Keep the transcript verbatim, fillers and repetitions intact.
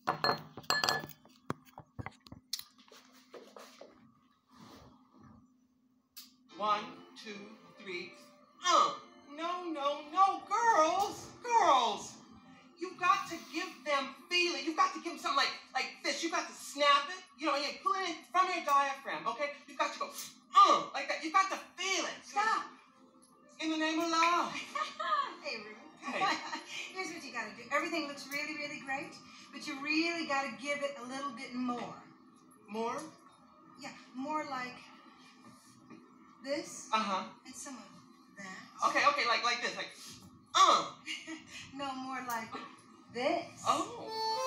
One, two, three. Uh. No, no, no, girls, girls. You've got to give them feeling. You've got to give them something like, like this. You've got to snap it, you know, and you pull it in from your diaphragm, okay? You've got to go, uh, like that. You've got to feel it. Stop. In the name of love. Hey, Ruth. Hey. Here's what you got to do. Everything looks really, really great, but you really got to give it a little bit more. More? Yeah, more like this. Uh-huh. And some of that. Okay, okay, like like this, like, uh. No, more like this. Oh.